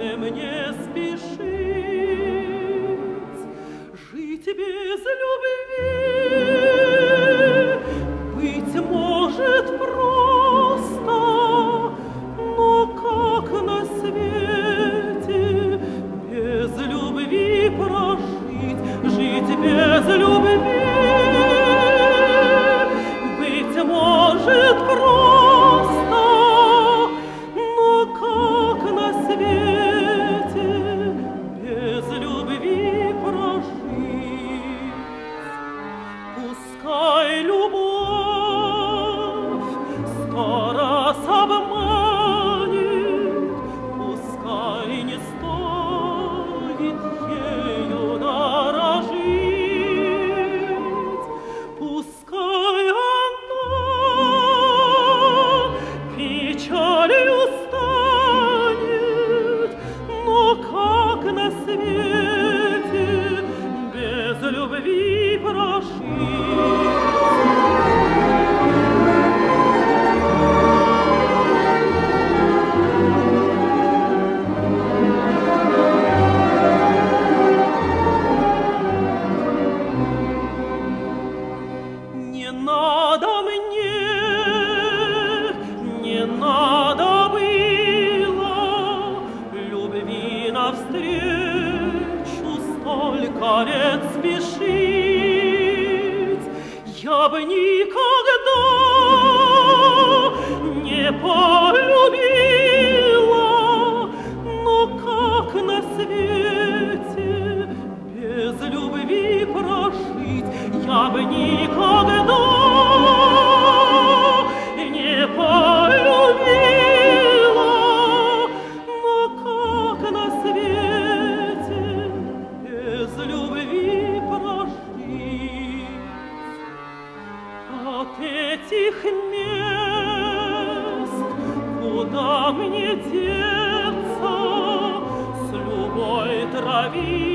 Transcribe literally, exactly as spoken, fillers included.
же мне спешить, жить без любви, быть может просто, но как на свете без любви прожить, жить без любви, быть может просто, но как на свете без любви прожить? Пускай любовь сто раз обманет, пускай не стоит ею дорожить, пускай она печалью станет, но как на свете без любви прожить? Не надо мне, не надо было любви навстречу столько лет спешить. Я бы никогда не полюбила, но как на свете без любви прожить? Я бы никогда не полюбила, но как на свете без любви прожить? От этих мест куда мне деться, с любой травы